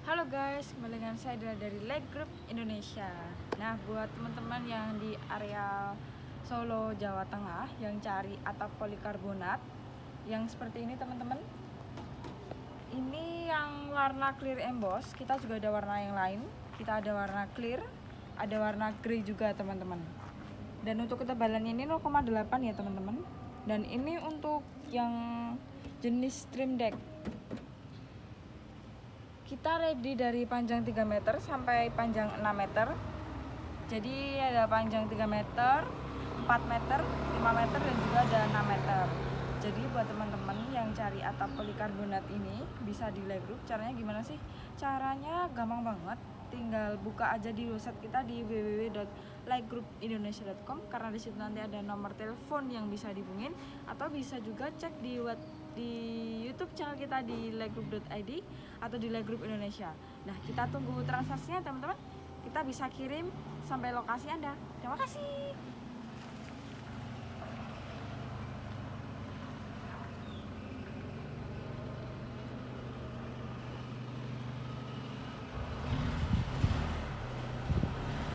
Halo guys, kembali dengan saya adalah dari Leg Group Indonesia. Nah, buat teman-teman yang di area Solo, Jawa Tengah yang cari atap polikarbonat yang seperti ini teman-teman. Ini yang warna clear emboss. Kita juga ada warna yang lain. Kita ada warna clear, ada warna grey juga teman-teman. Dan untuk ketebalannya ini 0,8 ya teman-teman. Dan ini untuk yang jenis trim deck. Kita ready dari panjang 3 meter sampai panjang 6 meter. Jadi ada panjang 3 meter, 4 meter, 5 meter, dan juga ada 6 meter. Jadi buat teman-teman yang cari atap polikarbonat ini bisa di Leg Group. Caranya gimana sih? Caranya gampang banget. Tinggal buka aja di website kita di www.leggroupindonesia.com, karena di situ nanti ada nomor telepon yang bisa dihubungin, atau bisa juga cek di YouTube channel kita di legroup.id atau di Leg Group Indonesia. Nah, kita tunggu transaksinya teman-teman. Kita bisa kirim sampai lokasi Anda. Terima kasih.